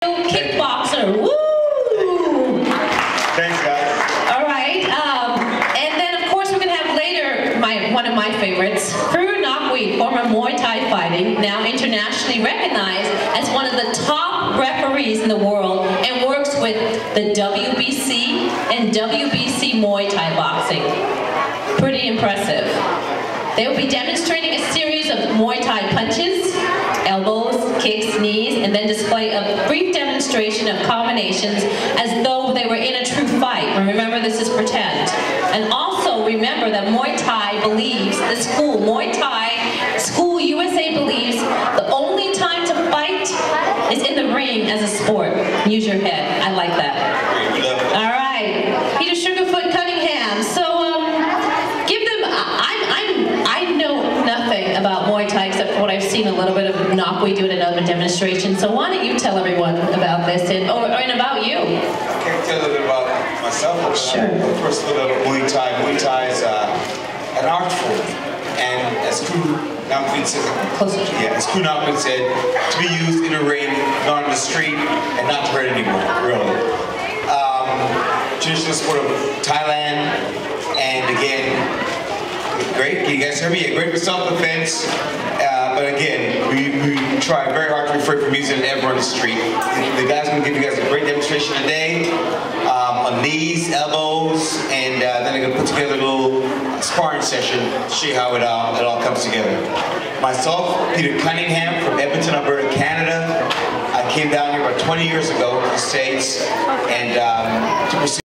Kickboxer. Woo! Thanks, guys. All right. And then, of course, we're going to have later one of my favorites, Kru Nakwi, former Muay Thai fighting, now internationally recognized as one of the top referees in the world and works with the WBC and WBC Muay Thai boxing. Pretty impressive. They will be demonstrating a series of Muay Thai punches, elbows, kicks, knees, and then display a brief demonstration of combinations as though they were in a true fight. And remember, this is pretend. And also remember that Muay Thai believes, the school, Muay Thai School USA believes the only time to fight is in the ring as a sport. Use your head. I like that. All right. Peter Sugarfoot Cunningham. So, I know nothing about Muay Thai except for what I've seen a little bit of Nakwi do in another demonstration. So why don't you tell everyone about this and about you? I can tell a little bit about myself. Sure. First, a little bit about Muay Thai. Muay Thai is an art form, and as Kru Nakwi said, as Kru Nakwi said, to be used in a ring, not on the street, and not to hurt anyone. Really. Traditional sport of Thailand, and again. Great, can you guys hear me? Yeah, great for self-defense, but again, we try very hard to refrain from using it ever on the street. The guys are going to give you guys a great demonstration today on knees, elbows, and then they're going to put together a little sparring session to show you how it all comes together. Myself, Peter Cunningham from Edmonton, Alberta, Canada. I came down here about 20 years ago to the States and to pursue